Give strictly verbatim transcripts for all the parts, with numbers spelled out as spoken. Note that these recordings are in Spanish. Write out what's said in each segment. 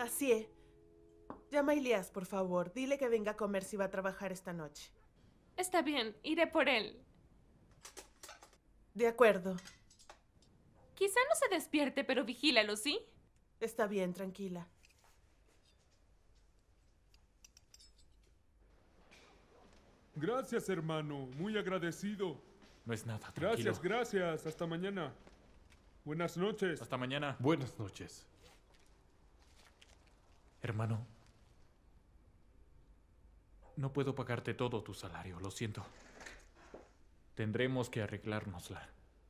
Así es. Llama a Ilias, por favor. Dile que venga a comer si va a trabajar esta noche. Está bien, iré por él. De acuerdo. Quizá no se despierte, pero vigílalo, ¿sí? Está bien, tranquila. Gracias, hermano. Muy agradecido. No es nada, tranquilo. Gracias, gracias. Hasta mañana. Buenas noches. Hasta mañana. Buenas noches. Hermano, no puedo pagarte todo tu salario, lo siento. Tendremos que arreglárnosla.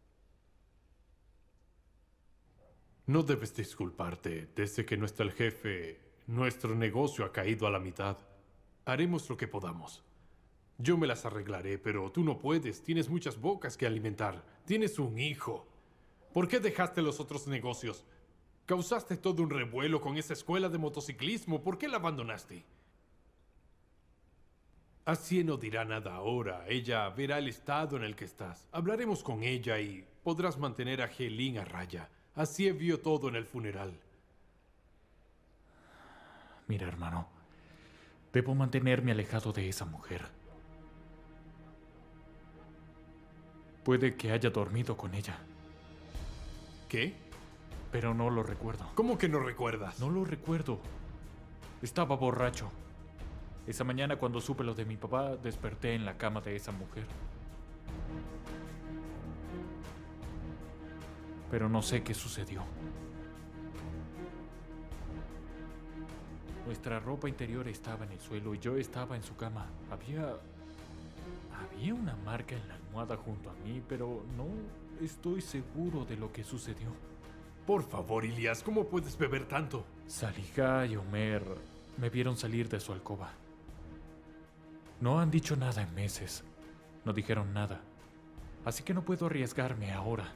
No debes disculparte. Desde que no está el jefe, nuestro negocio ha caído a la mitad. Haremos lo que podamos. Yo me las arreglaré, pero tú no puedes. Tienes muchas bocas que alimentar. Tienes un hijo. ¿Por qué dejaste los otros negocios? Causaste todo un revuelo con esa escuela de motociclismo. ¿Por qué la abandonaste? Así no dirá nada ahora. Ella verá el estado en el que estás. Hablaremos con ella y podrás mantener a Helene a raya. Así vio todo en el funeral. Mira, hermano, debo mantenerme alejado de esa mujer. Puede que haya dormido con ella. ¿Qué? Pero no lo recuerdo. ¿Cómo que no recuerdas? No lo recuerdo. Estaba borracho. Esa mañana cuando supe lo de mi papá, desperté en la cama de esa mujer. Pero no sé qué sucedió. Nuestra ropa interior estaba en el suelo y yo estaba en su cama. Había... Había una marca en la almohada junto a mí, pero no estoy seguro de lo que sucedió. Por favor, Ilias, ¿cómo puedes beber tanto? Salihá y Omer me vieron salir de su alcoba. No han dicho nada en meses. No dijeron nada. Así que no puedo arriesgarme ahora.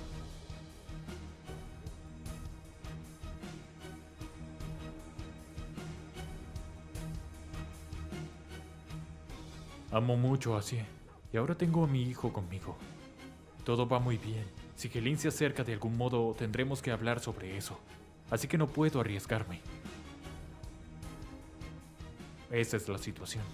Amo mucho así. Y ahora tengo a mi hijo conmigo. Todo va muy bien. Si Helene se acerca de algún modo, tendremos que hablar sobre eso. Así que no puedo arriesgarme. Esa es la situación.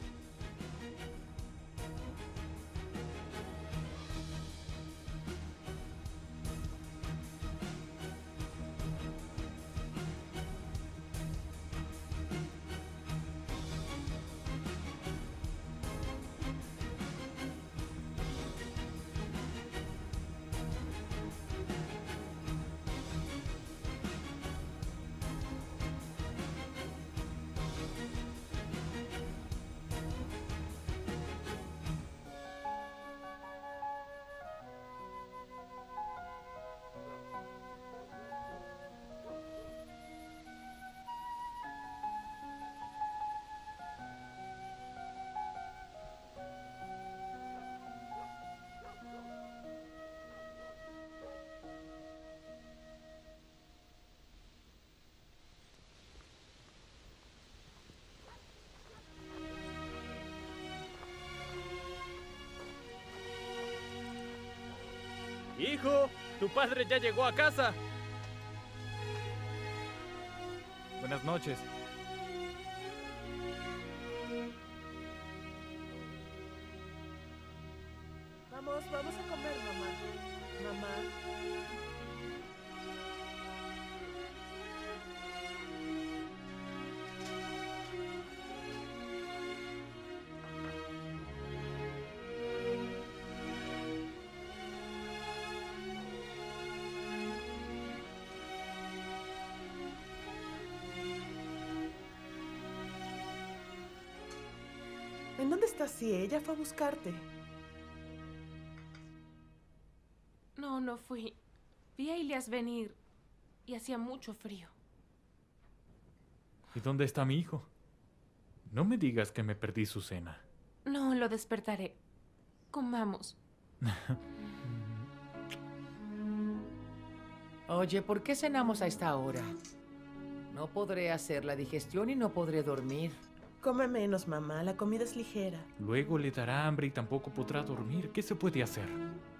¡Hijo! ¡Tu padre ya llegó a casa! Buenas noches. Vamos, vamos a comer, mamá. Mamá. ¿En dónde está Si? Ella fue a buscarte. No, no fui. Vi a Ilias venir y hacía mucho frío. ¿Y dónde está mi hijo? No me digas que me perdí su cena. No, lo despertaré. Comamos. Oye, ¿por qué cenamos a esta hora? No podré hacer la digestión y no podré dormir. Come menos, mamá. La comida es ligera. Luego le dará hambre y tampoco podrá dormir. ¿Qué se puede hacer?